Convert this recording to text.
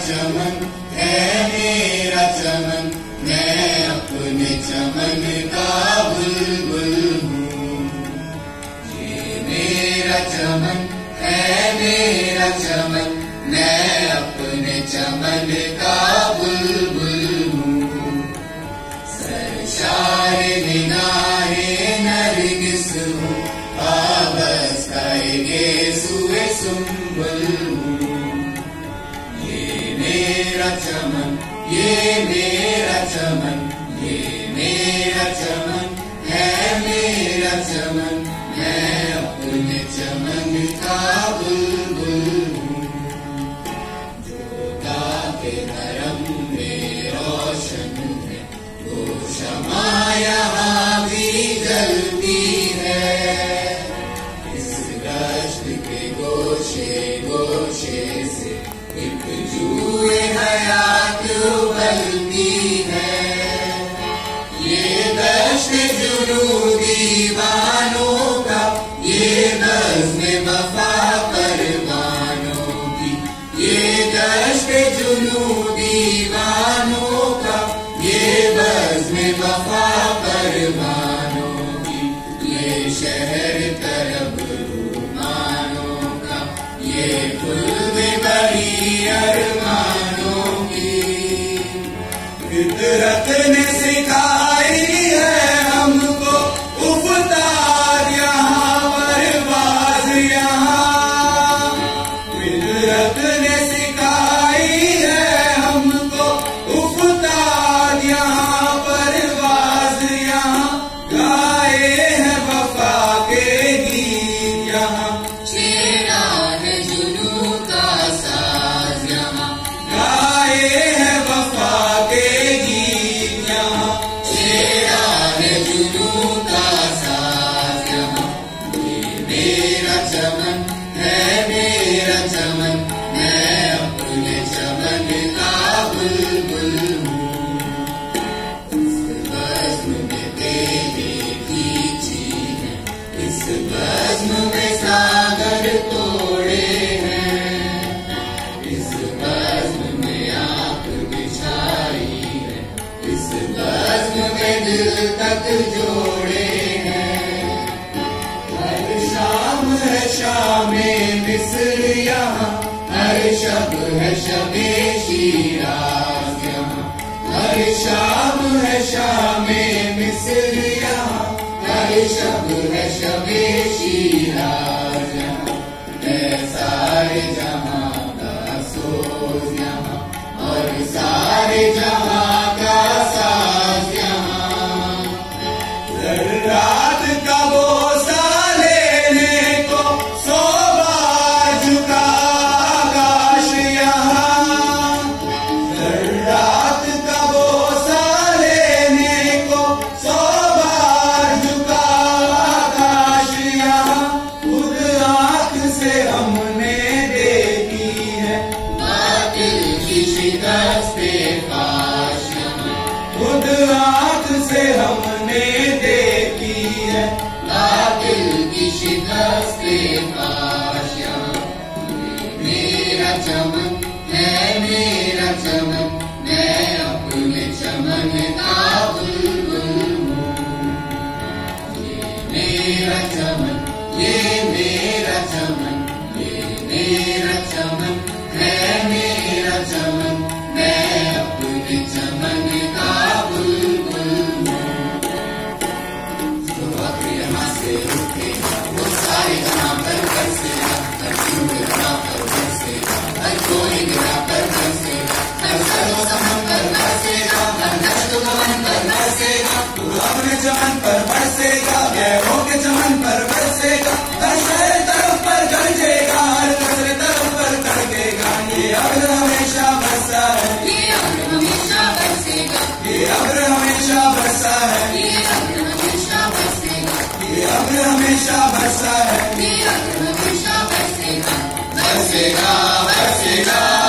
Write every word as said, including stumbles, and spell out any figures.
चमन है मेरा चमन, मैं अपने चमन का बुलबुल हूँ। ये मेरा चमन है मेरा चमन, मैं अपने चमन का बुलबुल हूँ। सरशार निगाहे नरगिस हूँ, आवाज़ गाएगे सुए सुम्बुल हूँ। ये मेरा चमन, ये मेरा चमन, ये मेरा चमन है मेरा चमन, मैं अपने चमन का बुलबुल हूँ। जोता के धर्म में रोशन है, वो शमा यहाँ भी जलती है। इस दश्त के गोशे गोशे से एक जूए हयात उबलती है। ये दश्त जुनू दीवानों का, ये बज़्म वफा परवानों की। ये दश्त जुनू दीवानों का, ये बज़्म वफा परवानों की। ये शहर तरब रूमानों का, ये खुल्द बड़ी अरमानों की। फितरत ने सिखाई है हमको उफ्तार यहाँ परवाज़ यहाँ। फितरत ने सिखाई है हमको उफ्तार यहाँ परवाज़ यहाँ। गाए हैं वफा के गीत यहाँ, छेड़ा है जुनू का साज यहाँ। गाए हैं वफा के गीत यहाँ, छेड़ा है जुनू का साज यहाँ। ये मेरा चमन है मेरा चमन, मैं अपने चमन का बुलबुल हूँ। इस बज़्म में तेरे खींची है, इस बज़्म में सागर तोड़े हैं। इस बज़्म में आँख बिछाई है, इस बज़्म में दिल तक जोड़े हैं। हर शाम है शामे मिस्र यहाँ, हर शब है शबे शिराज़ यहाँ। हर शाम है शामे मिस्र यहाँ, हर शब है शबे शिराज़ यहाँ। मैं सारे जहाँ का सोज़ यहाँ, और सारे जहाँ का साज यहाँ। ज़र्रात का बोसा लेने को सौ बार झुका आकाश यहाँ। ज़र्रात का बोसा लेने को सौ बार झुका आकाश यहाँ। खुद आँख से हमने देखी है बातिल की शिकस्त फाश यहाँ। खुद आँख से हमने देखी है बातिल की शिकस्त फाश यहाँ। मेरा चमन है मेरा चमन, मैं अपने चमन का बुलबुल हूँ। ये मेरा चमन, ये मेरा चमन, ये मेरा चमन है मेरा चमन, मैं अपने चमन का बुलबुल हूँ। जो वक्त यहाँ से उठेगा वो सारे जहाँ पर बरसेगा। हर फूल गिरा पर बरसेगा, हर कोई गिरा पर बरसेगा, हर सरो समन पर बरसेगा, हर नश्त गमन पर बरसेगा। तू अपने चमन पर बरसेगा, गैरों के चमन पर बरसेगा। हर शहर तरफ पर गरजेगा, हर कसरे तरफ पर कड़केगा। ये अब्र हमेशा बरसा है, ये अब्र हमेशा बरसेगा। ये अब्र हमेशा बरसा है, ये अब्र हमेशा बरसेगा। ये अब्र हमेशा बरसा है, ये अब्र हमेशा बरसेगा। बरसेगा बरसेगा